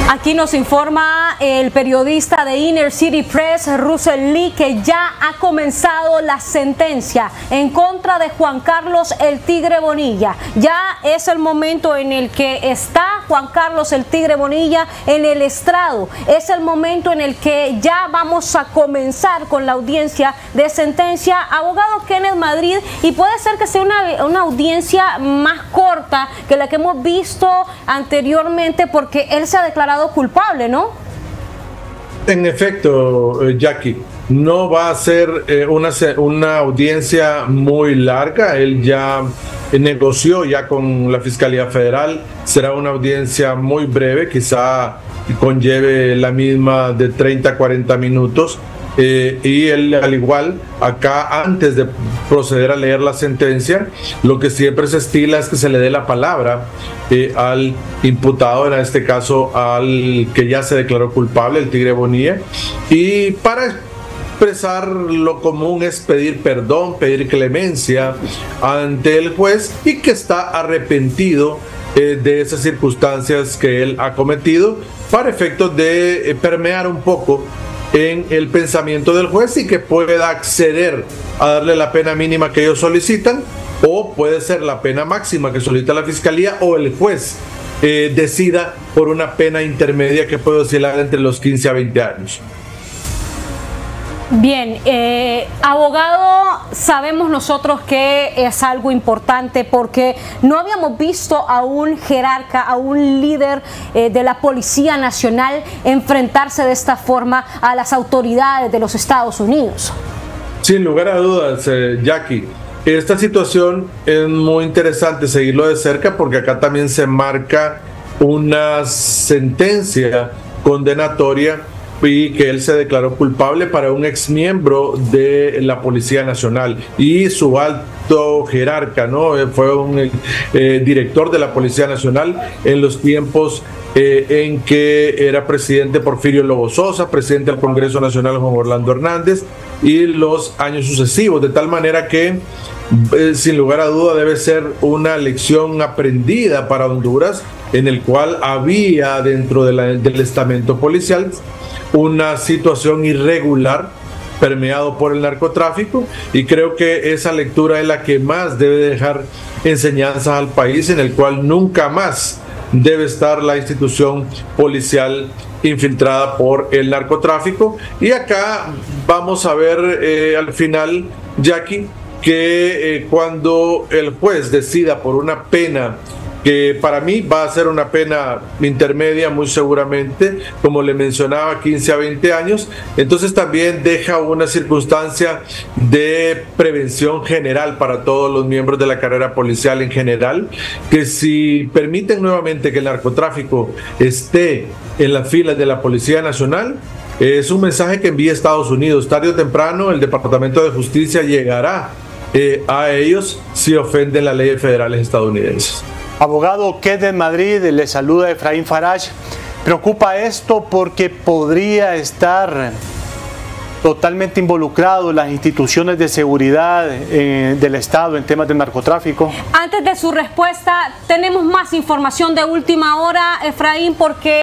Aquí nos informa el periodista de Inner City Press, Russell Lee, que ya ha comenzado la sentencia en contra de Juan Carlos el Tigre Bonilla. Ya es el momento en el que está Juan Carlos el Tigre Bonilla en el estrado. Es el momento en el que ya vamos a comenzar con la audiencia de sentencia. Abogado Kenneth Madrid, y puede ser que sea una audiencia más corta que la que hemos visto anteriormente, porque él se ha declarado culpable, ¿no? En efecto, Jackie, no va a ser una audiencia muy larga. Él ya negoció ya con la Fiscalía Federal. Será una audiencia muy breve, quizá conlleve la misma de 30 a 40 minutos. Y él, al igual, acá antes de proceder a leer la sentencia, lo que siempre se estila es que se le dé la palabra al imputado, en este caso al que ya se declaró culpable, el Tigre Bonilla, y para expresar lo común es pedir perdón, pedir clemencia ante el juez y que está arrepentido de esas circunstancias que él ha cometido, para efectos de permear un poco en el pensamiento del juez y que pueda acceder a darle la pena mínima que ellos solicitan, o puede ser la pena máxima que solicita la fiscalía, o el juez decida por una pena intermedia que puede oscilar entre los 15 a 20 años. Bien, abogado, sabemos nosotros que es algo importante porque no habíamos visto a un jerarca, a un líder de la Policía Nacional enfrentarse de esta forma a las autoridades de los Estados Unidos. Sin lugar a dudas, Jackie, esta situación es muy interesante seguirlo de cerca, porque acá también se marca una sentencia condenatoria y que él se declaró culpable para un exmiembro de la Policía Nacional y su alto jerarca, ¿no? Fue un director de la Policía Nacional en los tiempos en que era presidente Porfirio Lobo Sosa, presidente del Congreso Nacional Juan Orlando Hernández, y los años sucesivos, de tal manera que sin lugar a duda debe ser una lección aprendida para Honduras, en el cual había dentro del estamento policial una situación irregular permeado por el narcotráfico, y creo que esa lectura es la que más debe dejar enseñanzas al país, en el cual nunca más debe estar la institución policial infiltrada por el narcotráfico. Y acá vamos a ver al final, Jackie, que cuando el juez decida por una pena que para mí va a ser una pena intermedia, muy seguramente, como le mencionaba, 15 a 20 años, entonces también deja una circunstancia de prevención general para todos los miembros de la carrera policial en general, que si permiten nuevamente que el narcotráfico esté en las filas de la Policía Nacional, es un mensaje que envía Estados Unidos. Tarde o temprano el Departamento de Justicia llegará a ellos si ofenden las leyes federales estadounidenses. Abogado Kenneth Madrid, le saluda Efraín Faraj. ¿Preocupa esto porque podría estar totalmente involucrado las instituciones de seguridad del Estado en temas de narcotráfico? Antes de su respuesta, tenemos más información de última hora, Efraín, porque